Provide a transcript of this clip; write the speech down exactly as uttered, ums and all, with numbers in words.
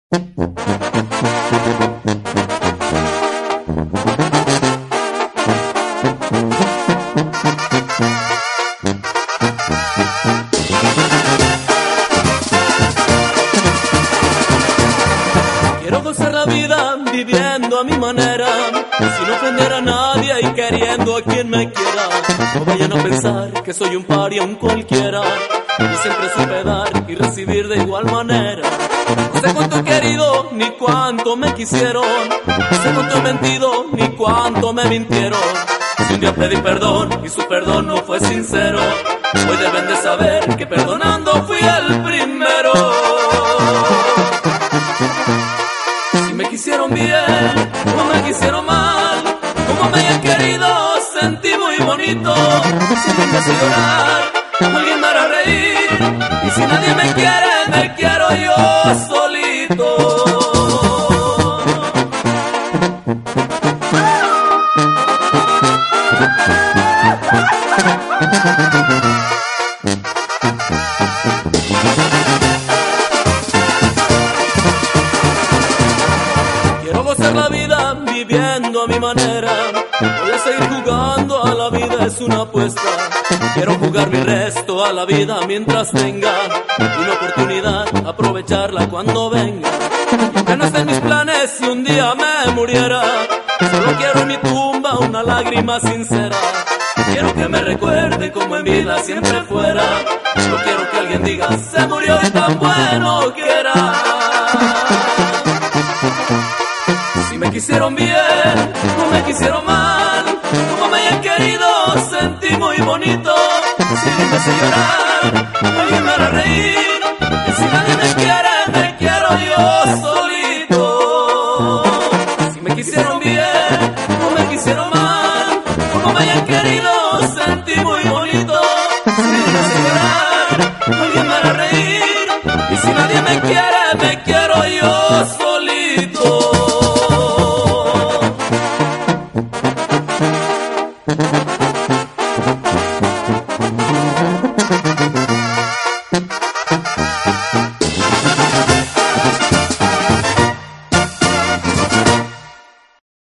Quiero gozar la vida viviendo a mi manera, sin ofender a nadie y queriendo a quien me quiera. No vayan a pensar que soy un paria, un cualquiera. Yo siempre supe dar y recibir de igual manera. No sé cuánto he querido, ni cuánto me quisieron. No sé cuánto he mentido, ni cuánto me mintieron. Si un día pedí perdón y su perdón no fue sincero, hoy deben de saber que perdonando fui el primero. Si me quisieron bien, o me quisieron mal, como me hayan querido, sentí muy bonito. Si me hace llorar, alguien me hará reír, y si nadie me quiere, me quiero yo solito. Quiero gozar la vida viviendo a mi manera. Voy a seguir jugando a la vida, es una apuesta. Quiero jugar mi resto a la vida mientras tenga una oportunidad, aprovecharla cuando venga. Que no está en mis planes si un día me muriera. Solo quiero en mi tumba una lágrima sincera. Quiero que me recuerde como en vida siempre fuera. No quiero que alguien diga se murió y tan bueno que era. Si me quisieron bien, no me quisieron mal, como me hayan querido, sentí muy bonito. Si alguien me hace llorar, alguien me hará reír, y si nadie me quiere, me quiero yo solito. Si me quisieron bien, no me quisieron mal, como me hayan querido, sentí muy bonito. Si alguien me hace llorar, alguien me hará reír, y si nadie me quiere, me quiero yo solito.